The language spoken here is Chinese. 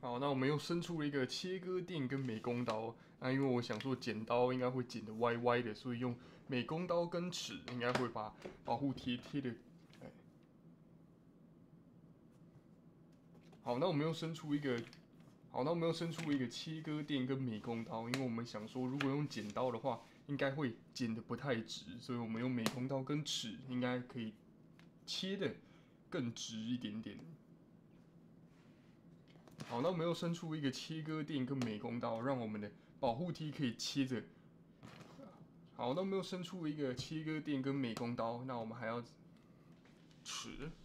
好，那我们又伸出了一个切割垫跟美工刀。那因为我想说剪刀应该会剪得歪歪的，所以用美工刀跟尺应该会把保护贴贴的。好，那我们又伸出一个。好，那我们又伸出一个切割垫跟美工刀，因为我们想说，如果用剪刀的话，应该会剪得不太直，所以我们用美工刀跟尺应该可以切的更直一点点。好，那我们又伸出一个切割垫跟美工刀，让我们的保护梯可以切着。好，那我们又伸出一个切割垫跟美工刀，那我们还要尺。